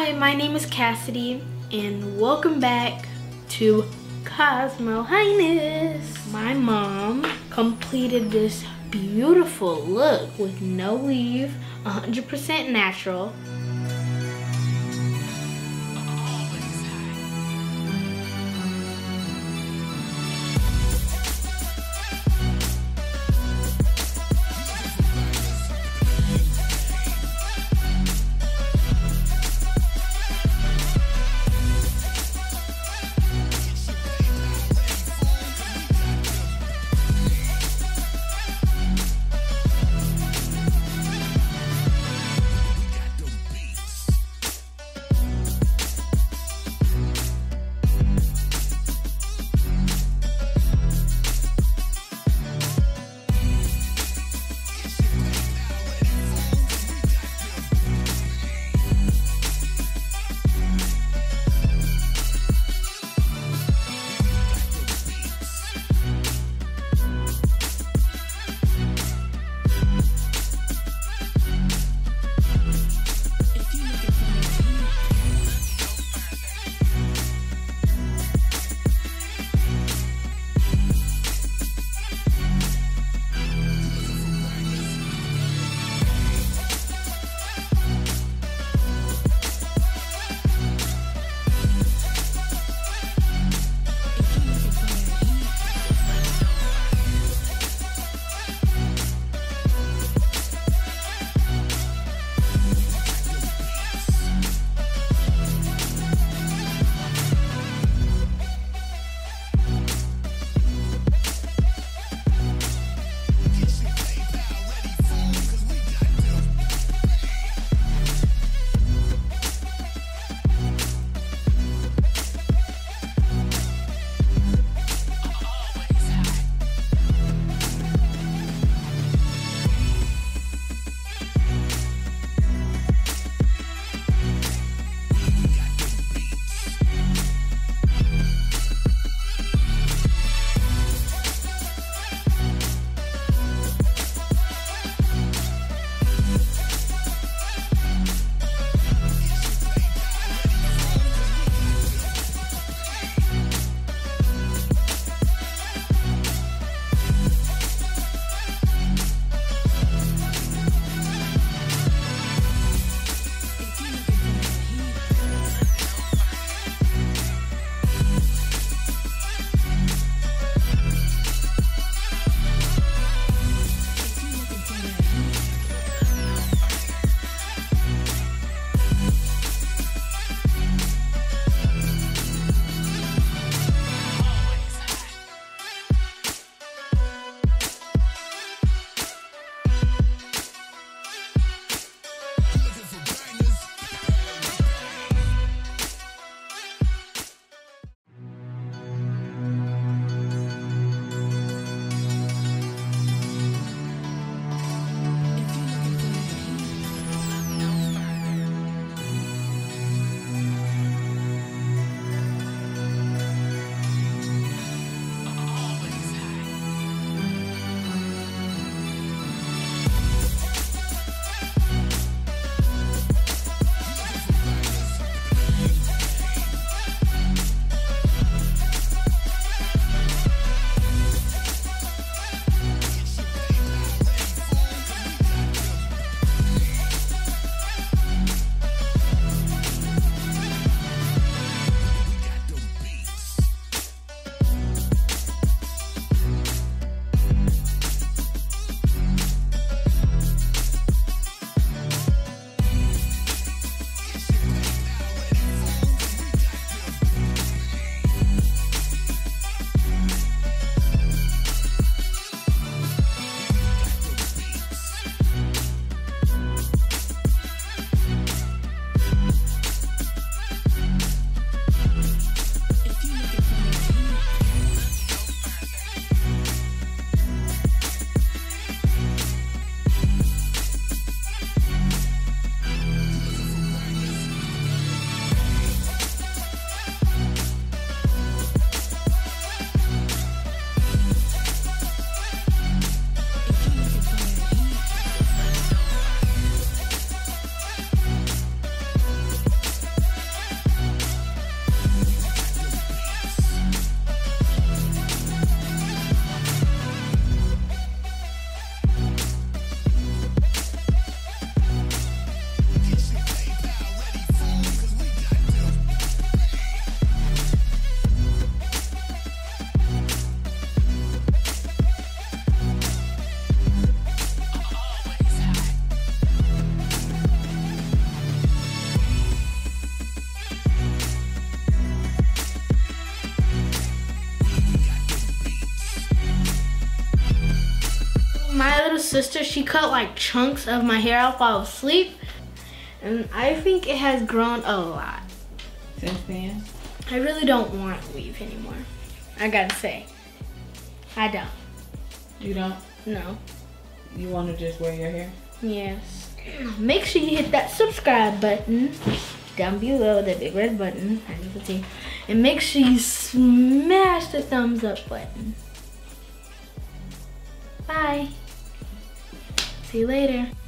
Hi, my name is Cassidy, and welcome back to Cosmo Highness. My mom completed this beautiful look with no weave, 100% natural. sister, she cut like chunks of my hair off while I was asleep. And I think it has grown a lot. Since then? I really don't want weave anymore. I gotta say. I don't. You don't? No. You want to just wear your hair? Yes. Make sure you hit that subscribe button down below, the big red button, as you can see. And make sure you smash the thumbs up button. Bye. See you later.